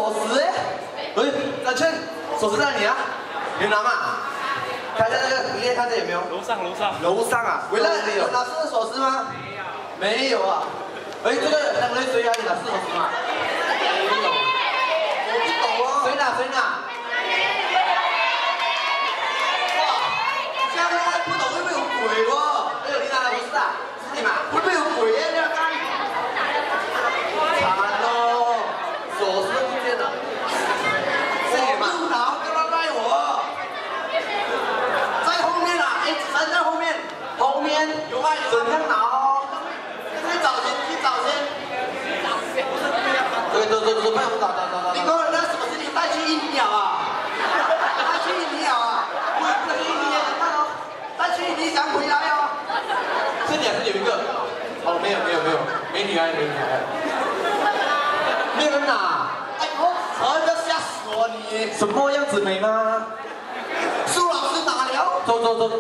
锁匙哎，阿倩，锁匙在你啊，你拿嘛？看一下那个，你看这有没有？ 楼上。 楼上啊，回来有拿4个锁匙吗？没有啊。哎，这个两人谁啊？你拿4个锁匙吗？没有。我不懂啊。谁拿？这样不懂会不会有鬼哦？哎呦，你拿的不是啊？是你嘛？会不会有鬼啊？你要看。惨喽，锁匙都不见了。是你嘛？不逃，不要赖我。在后面啊，哎，人在后面，后面有吗？怎样拿哦？去找先。对，不用找。你给我那锁匙你带去印尼啊？带去印尼啊？不是印尼，你看哦，带去印尼想回来哦。这里还是有一个，哦，没有，没女孩，没有人拿。哎呦，真的吓死我你！什么样子美吗？苏老师拿了。走。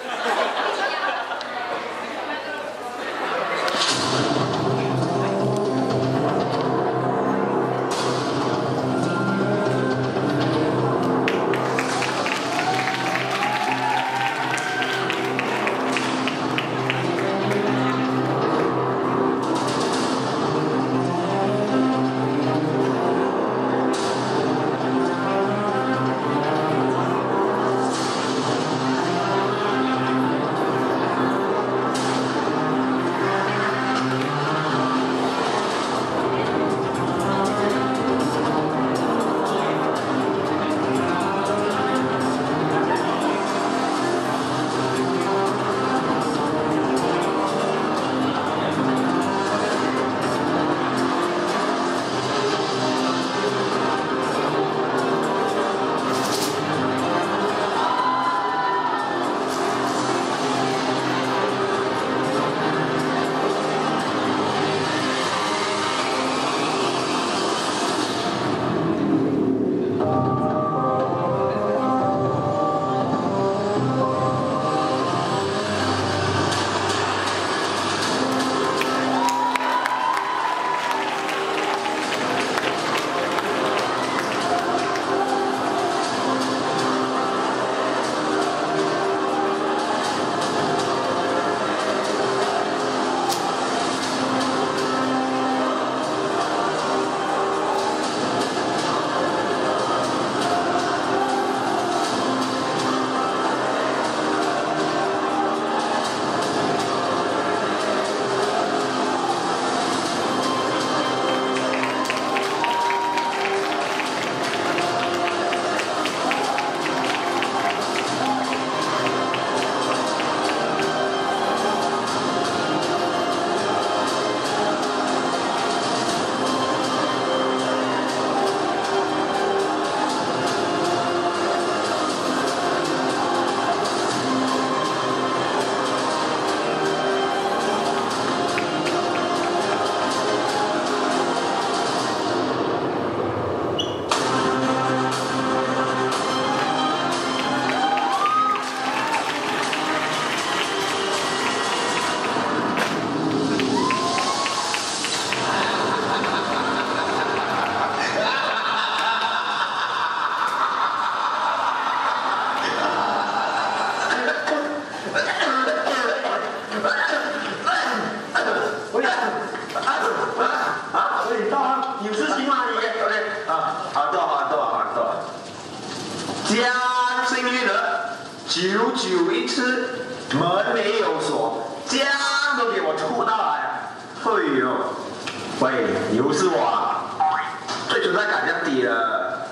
家幸运儿，久久一次，门没有锁，家都给我出到来。哎呦，喂，又是我啊，最存在感降低了，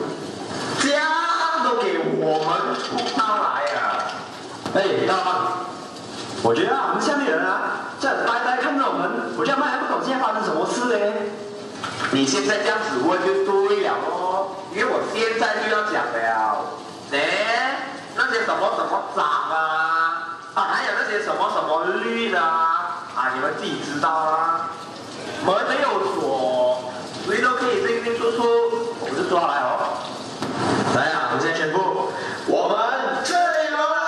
家都给我们出到来啊！哎，大胖，我觉得我们下面人啊，这样呆呆看着我们，我这样还不懂现在发生什么事嘞。你现在这样子问就对了哦，因为我现在就要讲了。那些什么什么长啊，还有那些什么什么绿的你们自己知道啊。门没有锁，谁都可以进进出出，我们就抓来哦。来啊，我现在宣布，我们这里有了。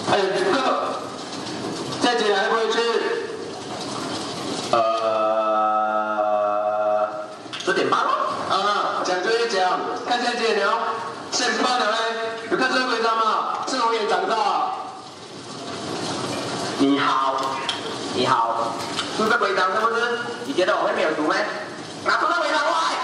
哎，哥，再捡来回去。10点半咯。啊，讲就一讲，看现在几点了？10点半了嘞。有看这个规章吗？是龙眼长大。你好，你好，这个规章是不是？你觉得我会没有读吗？拿出那规章来。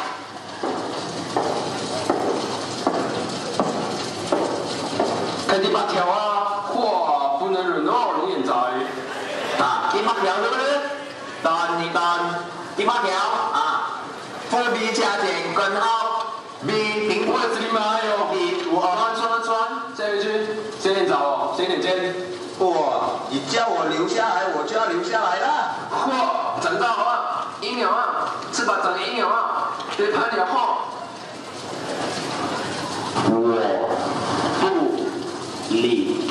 看第8条啊，话不能忍哦，龙眼仔。啊，第8条是不是？你等。第8条啊，复B加减根号 B 平步的这里嘛有 B 算，下一句10点找哦，10点见。 哇，你叫我留下来，我就要留下来了。 嚯，长大好啊，阴鸟啊，翅膀长阴鸟啊，别拍鸟哈。我不理。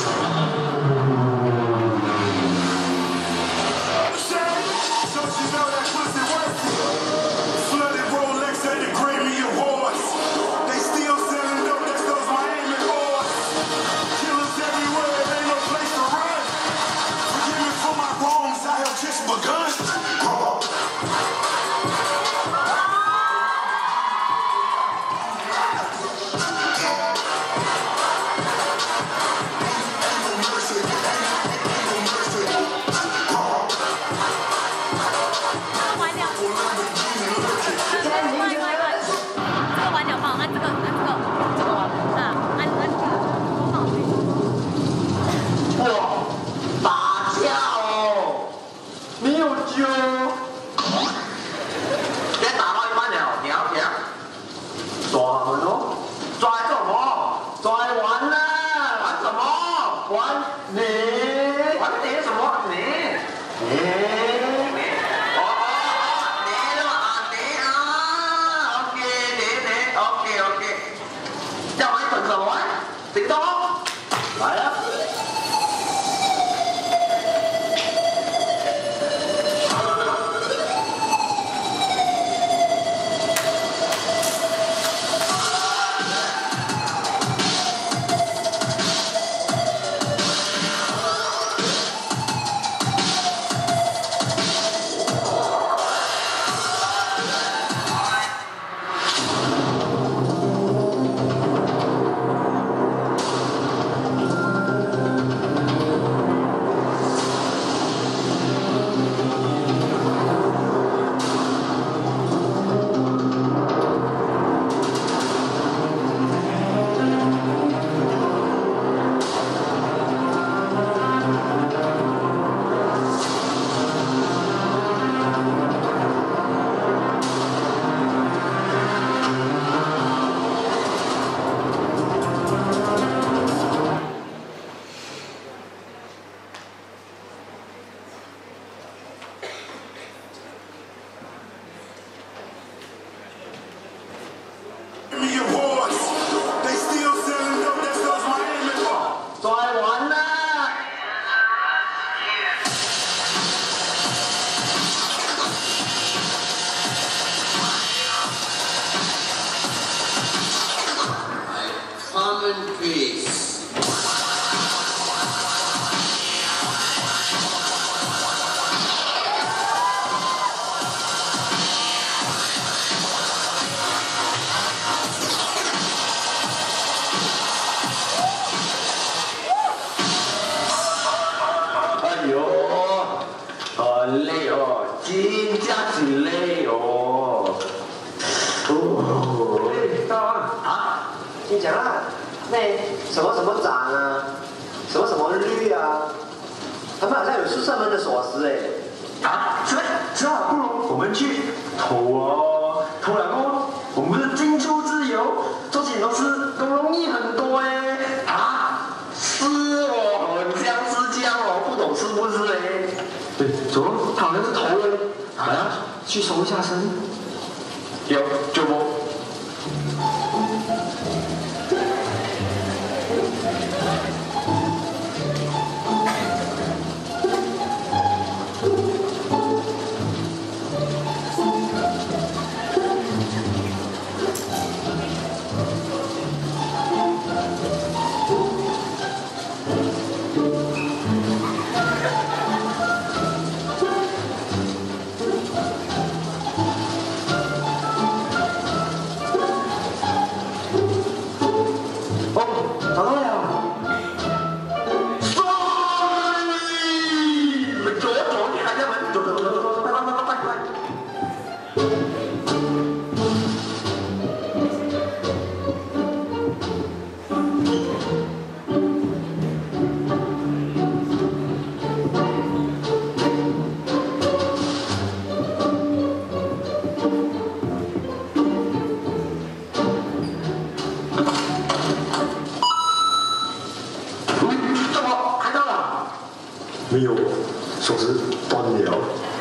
你讲啊，那什么什么长啊，什么什么绿啊，他们好像有宿舍门的锁匙哎。 啊，是啊，不如我们去偷哦，偷了后我们的进出自由，做起很多事都容易很多哎。啊，是哦，很像是这样哦，不懂是不是嘞？对，走，他好像是偷了，好像去搜一下身。有，就不。 没有，锁匙断了。